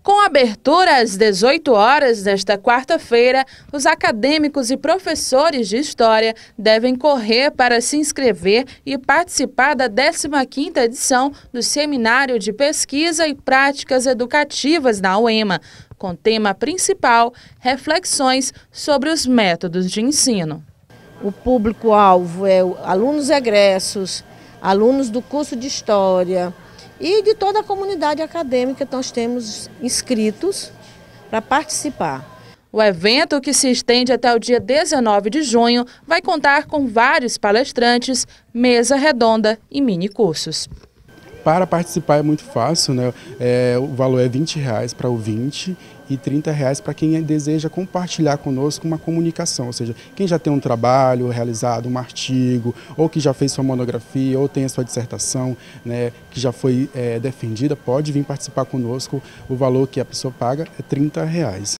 Com abertura às 18 horas desta quarta-feira, os acadêmicos e professores de História devem correr para se inscrever e participar da 15ª edição do Seminário de Pesquisa e Práticas Educativas da UEMA, com tema principal, reflexões sobre os métodos de ensino. O público-alvo é alunos egressos, alunos do curso de História, e de toda a comunidade acadêmica nós temos inscritos para participar. O evento, que se estende até o dia 19 de junho, vai contar com vários palestrantes, mesa redonda e mini-cursos. Para participar é muito fácil, né? O valor é R$20 para o ouvinte e R$30 para quem deseja compartilhar conosco uma comunicação, ou seja, quem já tem um trabalho realizado, um artigo, ou que já fez sua monografia, ou tem a sua dissertação, né, que já foi defendida, pode vir participar conosco. O valor que a pessoa paga é R$30.